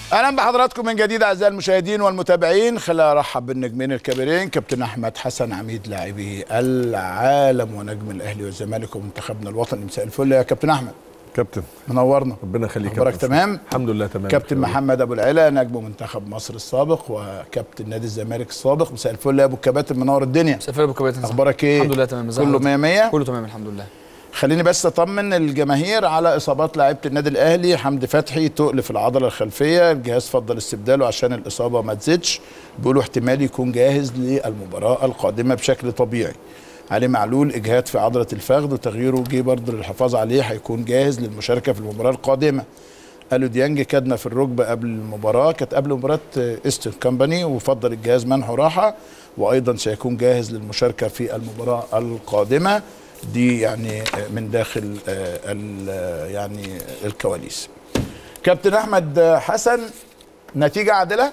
اهلا بحضراتكم من جديد اعزائي المشاهدين والمتابعين. خلينا ارحب بالنجمين الكبيرين كابتن احمد حسن عميد لاعبي العالم ونجم الاهلي والزمالك ومنتخبنا الوطني. مساء الفل يا كابتن احمد. كابتن منورنا. ربنا يخليك. اخبارك تمام؟ الحمد لله تمام. كابتن محمد ابو العلا نجم منتخب مصر السابق وكابتن نادي الزمالك السابق. مساء الفل يا ابو الكباتن، منور الدنيا. مساء الفل يا ابو الكباتن. اخبارك ايه؟ الحمد لله تمام. كله 100 100 كله تمام الحمد لله. خليني بس اطمن الجماهير على اصابات لاعيبه النادي الاهلي. حمدي فتحي تقل في العضله الخلفيه، الجهاز فضل استبداله عشان الاصابه ما تزيدش، بيقولوا احتمال يكون جاهز للمباراه القادمه بشكل طبيعي. علي معلول اجهاد في عضله الفخذ وتغييره جه برضه للحفاظ عليه، هيكون جاهز للمشاركه في المباراه القادمه. قالوا ديانج كدمه في الركبه قبل المباراه، كانت قبل مباراه ايسترن كامباني وفضل الجهاز منحه راحه، وايضا سيكون جاهز للمشاركه في المباراه القادمه. دي يعني من داخل يعني الكواليس. كابتن احمد حسن، نتيجه عادله؟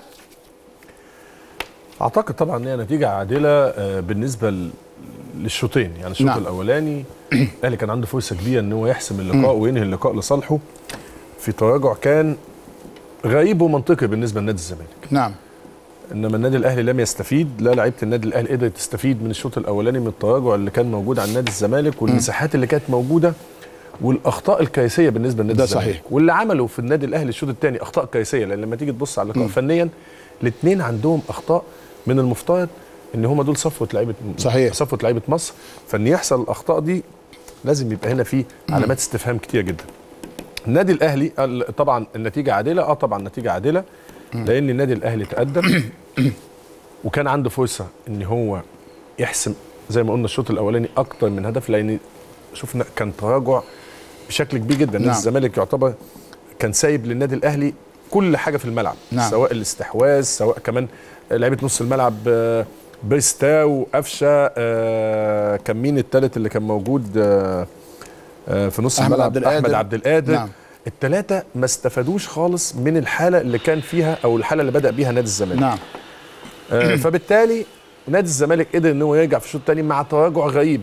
اعتقد طبعا ان هي نتيجه عادله بالنسبه للشوطين. يعني الشوط الاولاني الاهلي كان عنده فرصه كبيره ان هو يحسم اللقاء وينهي اللقاء لصالحه في تراجع كان غريب ومنطقي بالنسبه لنادي الزمالك. نعم. انما النادي الاهلي لم يستفيد، لا لعيبه النادي الاهلي قدرت تستفيد من الشوط الاولاني من التراجع اللي كان موجود عند نادي الزمالك والمساحات اللي كانت موجوده والاخطاء الكارثيه بالنسبه لنادي الزمالك. صحيح. واللي عمله في النادي الاهلي الشوط الثاني اخطاء كارثيه، لان لما تيجي تبص على اللقاء فنيا الاثنين عندهم اخطاء من المفترض ان هم دول صفوه لعيبه. صحيح. صفوه لعيبه مصر، فان يحصل الاخطاء دي لازم يبقى هنا في علامات استفهام كتير جدا. النادي الاهلي طبعا النتيجه عادله، طبعا النتيجه عادله لان النادي الاهلي تقدم وكان عنده فرصه ان هو يحسم زي ما قلنا الشوط الاولاني اكتر من هدف، لان شفنا كان تراجع بشكل كبير جدا. نادي الزمالك يعتبر كان سايب للنادي الاهلي كل حاجه في الملعب. سواء الاستحواذ، سواء كمان لعيبه نص الملعب، بيرستاو، قفشه، كان مين الثالث اللي كان موجود في نص الملعب؟ احمد عبد القادر. الثلاثه ما استفادوش خالص من الحاله اللي كان فيها او الحاله اللي بدا بيها نادي الزمالك. فبالتالي نادي الزمالك قدر ان هو يرجع في الشوط الثاني مع تراجع غريب.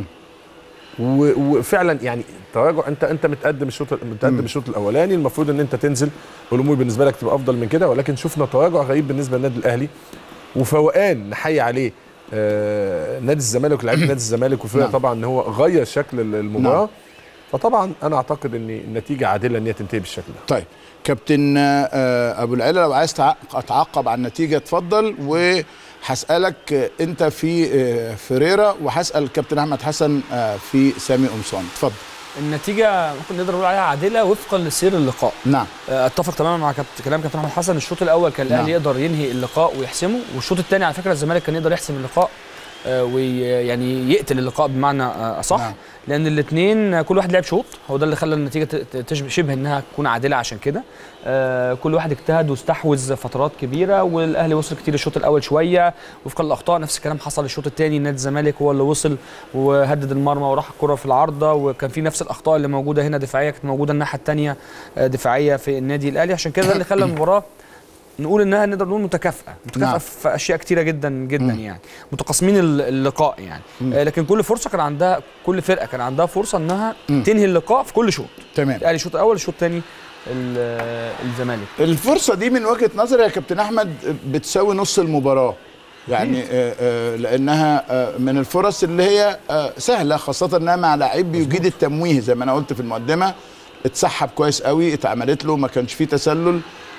وفعلا يعني تراجع، انت متقدم الشوط الاولاني، المفروض ان انت تنزل والامور بالنسبه لك تبقى افضل من كده، ولكن شفنا تراجع غريب بالنسبه للنادي الاهلي وفوقان نحيي عليه نادي الزمالك ولاعيبه نادي الزمالك وفرق طبعا ان هو غير شكل المباراه. فطبعا انا اعتقد ان النتيجه عادله ان هي تنتهي بالشكل ده. طيب كابتن ابو العلا، لو عايز اتعقب على النتيجه اتفضل، وهسالك انت في فيريرا وهسال كابتن احمد حسن في سامي قمصان. اتفضل. النتيجه ممكن نقدر نقول عليها عادله وفقا لسير اللقاء. نعم. اتفق تماما مع كلام كابتن احمد حسن. الشوط الاول كان الاهلي يقدر ينهي اللقاء ويحسمه، والشوط الثاني على فكره الزمالك كان يقدر يحسم اللقاء ويعني يقتل اللقاء بمعنى اصح. لان الاثنين كل واحد لعب شوط، هو ده اللي خلى النتيجه شبه انها تكون عادله. عشان كده كل واحد اجتهد واستحوذ فترات كبيره، والاهلي وصل كتير الشوط الاول شويه وفقا للاخطاء. نفس الكلام حصل الشوط الثاني، نادي الزمالك هو اللي وصل وهدد المرمى وراح الكره في العارضه، وكان في نفس الاخطاء اللي موجوده هنا دفاعيه كانت موجوده الناحيه الثانيه دفاعيه في النادي الاهلي. عشان كده ده اللي خلى المباراه نقول انها نقدر نقول متكافئه في اشياء كتيره جدا جدا. يعني متقاسمين اللقاء يعني. لكن كل فرصه كان عندها، كل فرقه كان عندها فرصه انها تنهي اللقاء في كل شوط. تمام. الاهلي الشوط الاول، الشوط الثاني الزمالك. الفرصه دي من وجهه نظري يا كابتن احمد بتساوي نص المباراه يعني، لانها من الفرص اللي هي سهله، خاصه انها مع لعيب بيجيد التمويه زي ما انا قلت في المقدمه. اتسحب كويس قوي، اتعملت له، ما كانش فيه تسلل.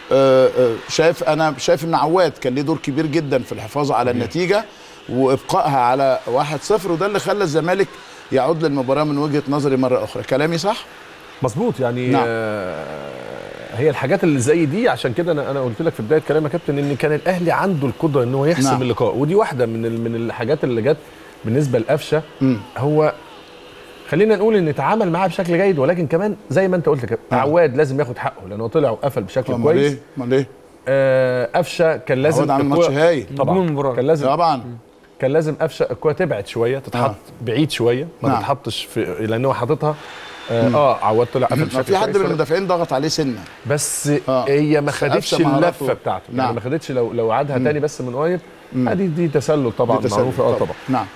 انا شايف ان عواد كان ليه دور كبير جدا في الحفاظ على النتيجه وابقائها على 1-0، وده اللي خلى الزمالك يعود للمباراه من وجهه نظري مره اخرى. كلامي صح؟ مظبوط يعني. هي الحاجات اللي زي دي عشان كده انا قلت لك في بدايه كلامي يا كابتن ان كان الاهلي عنده القدره ان هو يحسم اللقاء، ودي واحده من الحاجات اللي جت بالنسبه لقفشه. هو خلينا نقول ان اتعامل معاه بشكل جيد، ولكن كمان زي ما انت قلت كده عواد لازم ياخد حقه لانه طلع وقفل بشكل كويس. امال ايه؟ قفشه كان لازم عواد عامل ماتش هايل طبعا. كان لازم طبعا قفشه الكوره تبعد شويه، تتحط بعيد شويه، ما تتحطش في، لان هو حاططها عودته لا قفل بشكل في حد كويس، من المدافعين ضغط عليه سنه بس هي ما خدتش قفشة مهاراته. اللفه بتاعته، نعم. يعني ما خدتش لو عادها تاني بس من قريب دي تسلل طبعا، دي تسلل معروفه طبعا. نعم.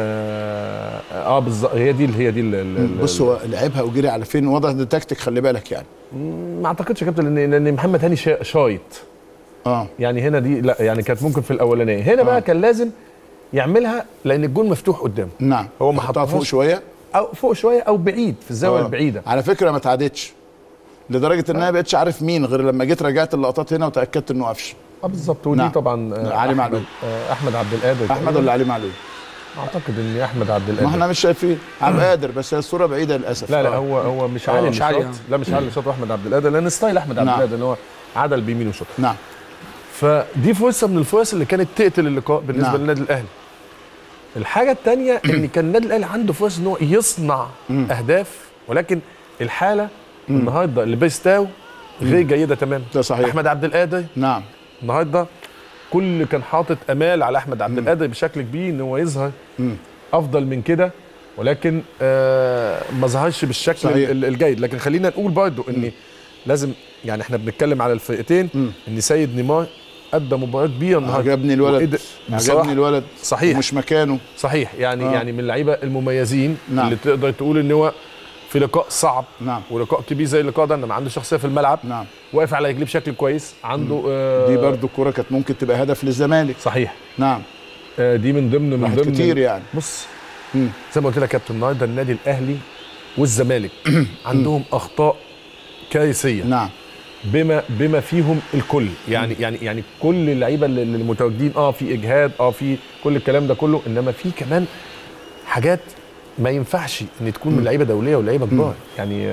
بالظبط، هي دي بص هو لعبها وجري على فين، واضح ده تكتيك، خلي بالك يعني. ما اعتقدش يا كابتن لان محمد هاني شايط. يعني هنا دي لا، يعني كانت ممكن في الاولانيه، هنا بقى كان لازم يعملها لان الجون مفتوح قدامه. نعم. هو ما حطها حطهاش فوق شويه، او فوق شويه او بعيد في الزاويه البعيده. على فكره ما تعادتش لدرجه ان انا ما بقتش عارف مين، غير لما جيت رجعت اللقطات هنا وتاكدت انه قفشه. بالظبط. ودي طبعا علي معلول، احمد عبد القادر. احمد ولا علي معلول؟ اعتقد ان احمد عبد القادر. ما احنا مش شايفين عبد القادر، بس هي الصوره بعيده للاسف. لا هو مش علي، مش علي. لا مش علي شاط واحمد عبد القادر، لان ستايل احمد عبد القادر ان هو عدل بيمينه وشاط. نعم. فدي فرصه من الفرص اللي كانت تقتل اللقاء بالنسبه للنادي الاهلي. الحاجه الثانيه ان كان النادي الاهلي عنده فرص ان هو يصنع اهداف، ولكن الحاله النهارده لبيستاو غير جيده تماما. ده صحيح. احمد عبد القادر نعم النهارده كل كان حاطط امال على احمد عبد القادر بشكل كبير ان هو يظهر افضل من كده، ولكن ما ظهرش بالشكل صحيح. الجيد. لكن خلينا نقول برضو ان لازم، يعني احنا بنتكلم على الفرقتين، ان سيد نيمار ادى مباراه كبيره النهارده. عجبني الولد صحيح، مش مكانه. صحيح، يعني من اللعيبه المميزين. نعم. اللي تقدر تقول ان هو في لقاء صعب. نعم. ولقاء كبير زي اللقاء ده، انما عنده شخصيه في الملعب. نعم. واقف على رجليه بشكل كويس، عنده دي برضو الكوره كانت ممكن تبقى هدف للزمالك. صحيح. نعم. دي من ضمن كتير يعني. بص زي ما قلت لك يا كابتن، النهارده النادي الاهلي والزمالك عندهم اخطاء كارثيه. نعم. بما فيهم الكل، يعني كل اللعيبه اللي متواجدين في اجهاد، في كل الكلام ده كله، انما في كمان حاجات ما ينفعش ان تكون من لعيبه دوليه ولعيبه كبار. يعني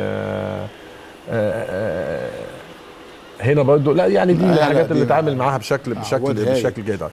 هنا برضو لا، يعني دي الحاجات اللي اتعامل معاها بشكل جيد.